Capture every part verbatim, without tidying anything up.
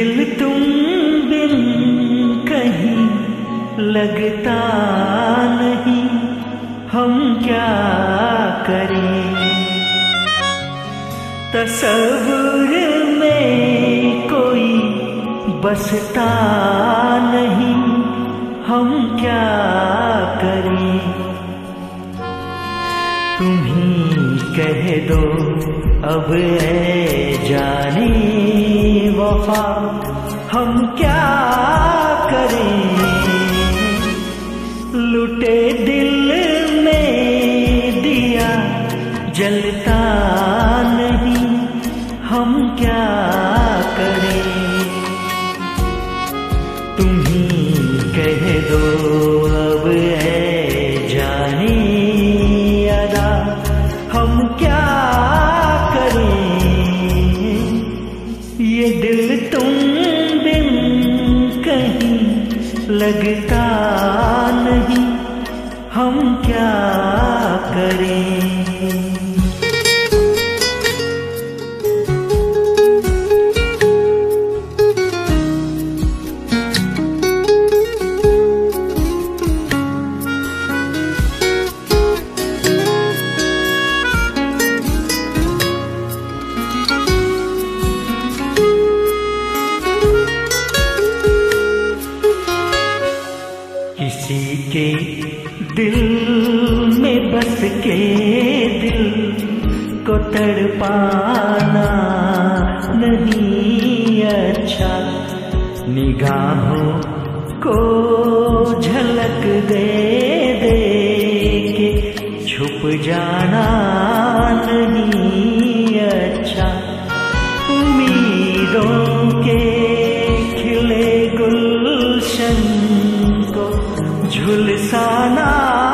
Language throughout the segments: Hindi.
दिल तुम बिन कहीं लगता नहीं, हम क्या करें। तसव्वुर में कोई बसता नहीं, हम क्या करें। तुम ही कह दो अब ऐ जाने वफा, हम क्या करें। लुटे दिल में दिया जलता नहीं, हम क्या करें। तुम ही कह दो अब ऐ जाने अदा, हम क्या करें। ये दिल तुम बिन कहीं लगता नहीं, हम क्या करें। किसी के दिल में बस के दिल को तड़पाना नहीं अच्छा। निगाहों को झलक दे दे के छुप जाना नहीं अच्छा। उम्मीदों के खिले गुलशन को झुलसाना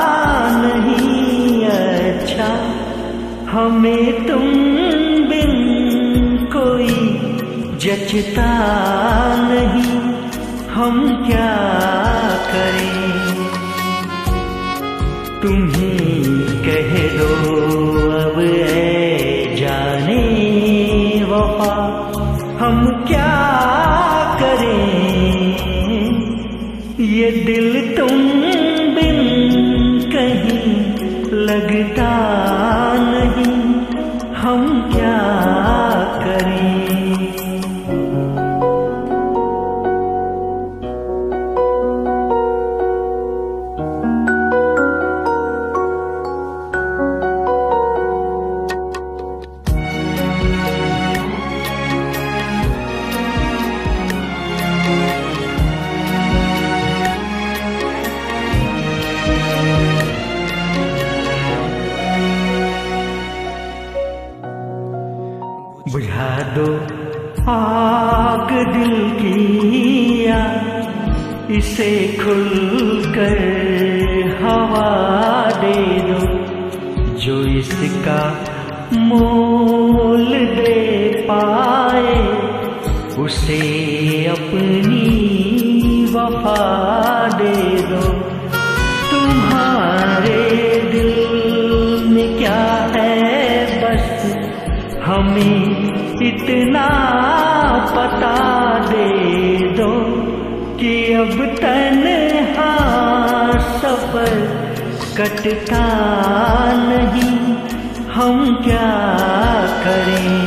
नहीं अच्छा। हमें तुम बिन कोई जचता नहीं, हम क्या करें। तुम ही कह दो अब ऐ जाने वफा, हम क्या करें। ये दिल तुम बिन कहीं लगता नहीं, हम क्या करें। बुझा दो आग दिल की या इसे खुलकर हवा दे दो। जो इसका मोल दे पाए उसे अपनी वफा दे दो। तुम्हारे दिल में क्या है बस हमें इतना पता दे दो कि अब तन्हा सफर कटता नहीं, हम क्या करें।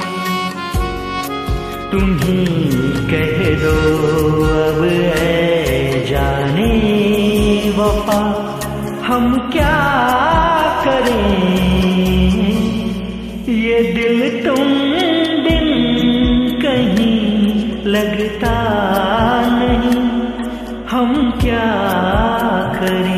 तुम ही कह दो अब ऐ जाने वफा, हम क्या करें। ये दिल तुम बिन कहीं लगता नहीं, हम क्या करें।